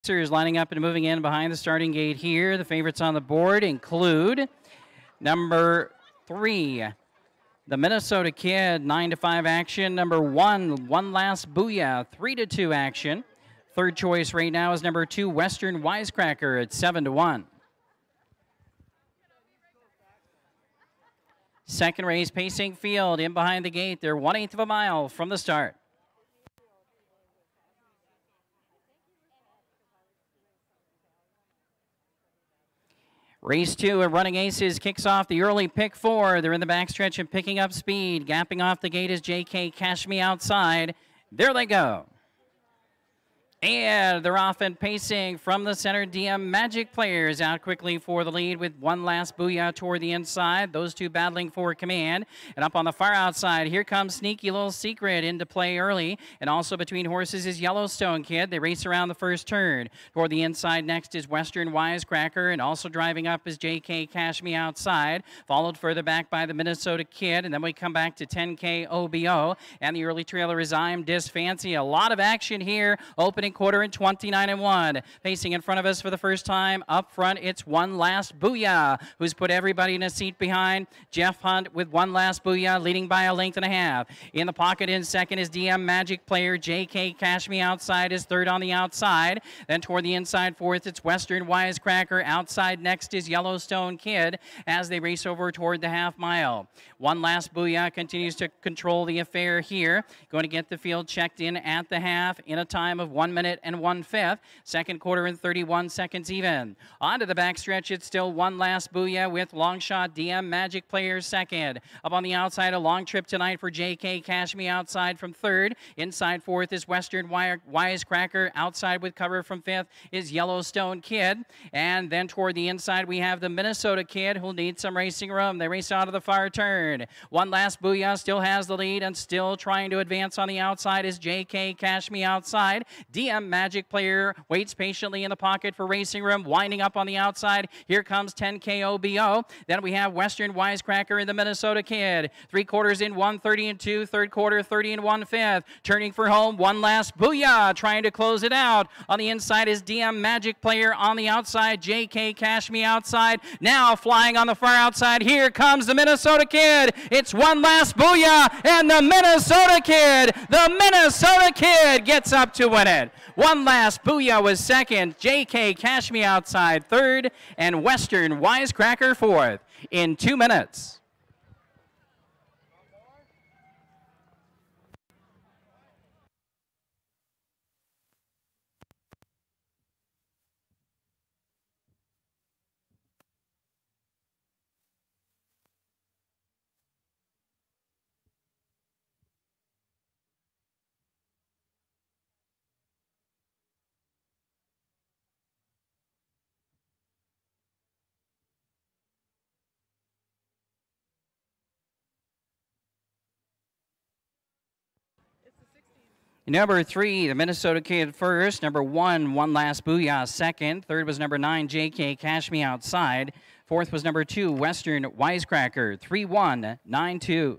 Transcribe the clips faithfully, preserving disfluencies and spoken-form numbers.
Racers lining up and moving in behind the starting gate here. The favorites on the board include number three, the Minnesota Kid, nine to five action. Number one, One Last Booyah, three to two action. Third choice right now is number two, Western Wisecracker at seven to one. Second race, Pacing Field in behind the gate. They're one-eighth of a mile from the start. Race two of Running Aces kicks off the early pick four. They're in the backstretch and picking up speed. Gapping off the gate is J K Cash Me Outside. There they go. And they're off and pacing from the center. D M Magic Players out quickly for the lead with One Last Booyah toward the inside. Those two battling for command. And up on the far outside, here comes Sneaky Little Secret into play early. And also between horses is Yellowstone Kid. They race around the first turn. Toward the inside next is Western Wisecracker. And also driving up is J K Cash Me Outside. Followed further back by the Minnesota Kid. And then we come back to ten K O B O. And the early trailer is I'm Dis Fancy. A lot of action here. Opening quarter in twenty-nine and one. Pacing in front of us for the first time. Up front, it's One Last Booyah, who's put everybody in a seat behind. Jeff Hunt with One Last Booyah leading by a length and a half. In the pocket in second is D M Magic Player. J K Cash Me Outside is third on the outside. Then toward the inside fourth, it's Western Wisecracker. Outside next is Yellowstone Kid as they race over toward the half mile. One Last Booyah continues to control the affair here. Going to get the field checked in at the half in a time of one minute and one-fifth. Second quarter in thirty-one seconds even. On to the backstretch, it's still One Last Booyah with long shot D M Magic Player second. Up on the outside, a long trip tonight for J K Cash Me Outside from third. Inside fourth is Western Wisecracker. Outside with cover from fifth is Yellowstone Kid. And then toward the inside, we have the Minnesota Kid who'll need some racing room. They race out of the far turn. One Last Booyah still has the lead and still trying to advance on the outside is J K Cash Me Outside. D M Magic Player waits patiently in the pocket for racing room, winding up on the outside. Here comes ten K O B O. Then we have Western Wisecracker and the Minnesota Kid. Three quarters in one, thirty and two. Third quarter, thirty and one-fifth. Turning for home, One Last Booyah, trying to close it out. On the inside is D M Magic Player. On the outside, J K Cash Me Outside. Now flying on the far outside. Here comes the Minnesota Kid. It's One Last Booyah and the Minnesota Kid. The Minnesota Kid gets up to win it. One Last Booyah was second, J K Cash Me Outside third, and Western Wisecracker fourth in two minutes. Number three, the Minnesota Kid first. Number one, One Last Booyah second. Third was number nine, J K Cash Me Outside. Fourth was number two, Western Wisecracker. three one nine two.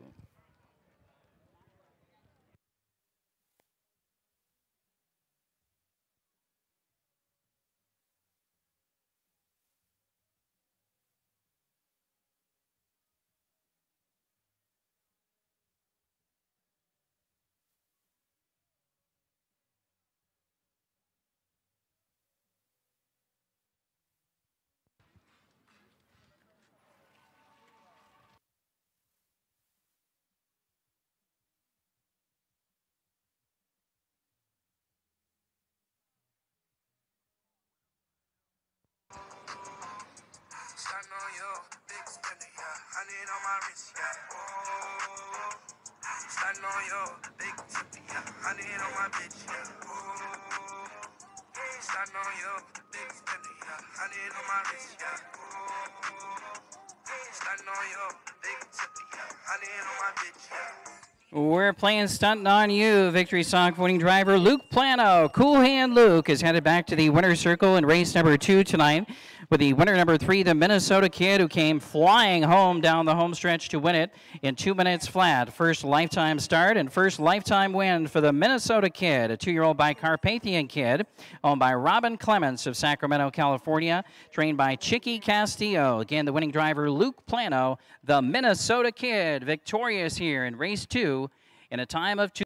We're playing Stunting on You. Victory song winning driver Luke Plano. Cool Hand Luke is headed back to the winner's circle in race number two tonight with the winner number three, the Minnesota Kid, who came flying home down the home stretch to win it in two minutes flat. First lifetime start and first lifetime win for the Minnesota Kid, a two-year-old by Carpathian Kid, owned by Robin Clements of Sacramento, California, trained by Chicky Castillo. Again, the winning driver, Luke Plano, the Minnesota Kid, victorious here in race two in a time of two.